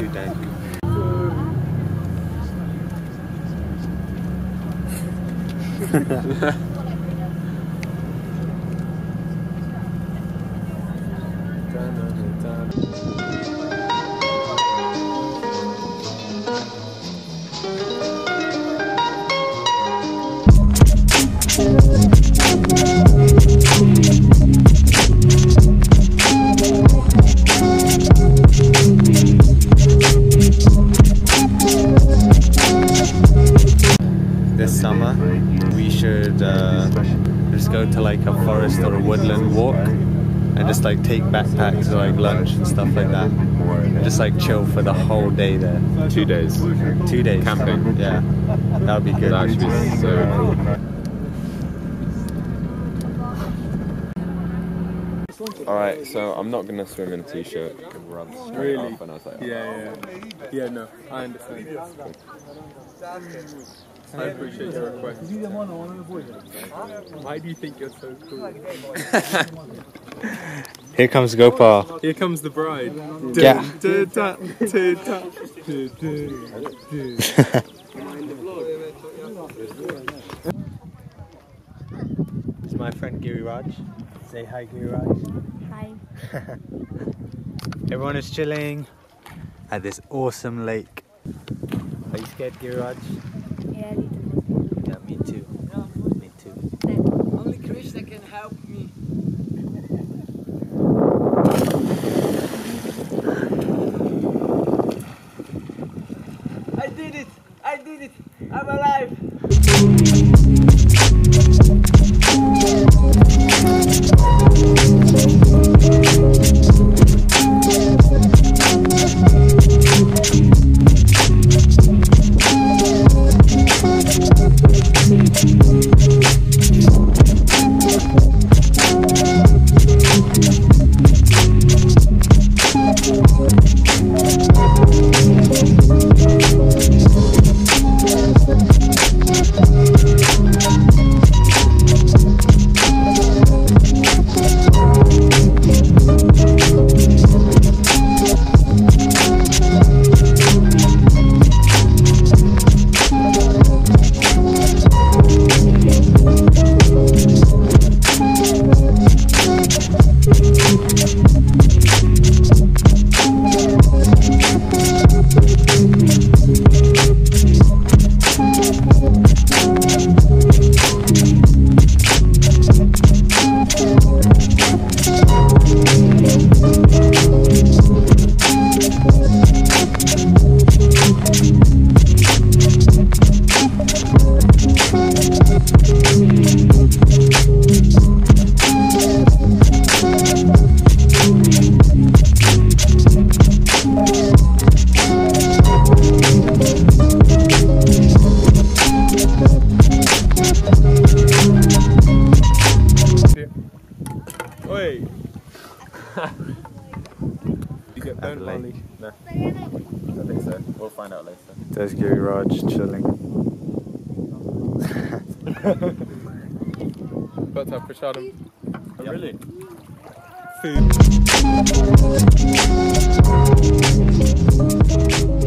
too dank. This summer we should just go to like a forest or a woodland walk and just like take backpacks or like lunch and stuff like that and just like chill for the whole day there. 2 days. 2 days. Camping. Yeah, that would be good. That would be so... Alright, so I'm not gonna swim in a t-shirt. Really? Off and I was like, Yeah, no, I understand. I appreciate your request. Why do you think you're so cool? Here comes Gopal. Here comes the bride. Yeah. It's my friend Giriraj. Say hi, Giriraj. Hi. Everyone is chilling at this awesome lake. Are you scared, Giriraj? Yeah, a little bit. Yeah, me too. Me too. Only Krishna can help me. I did it! I did it! I'm alive! Wait. You get burnt, Molly? No. I think so. We'll find out later. There's Giriraj chilling. About to have prashadam. Oh, really? Food.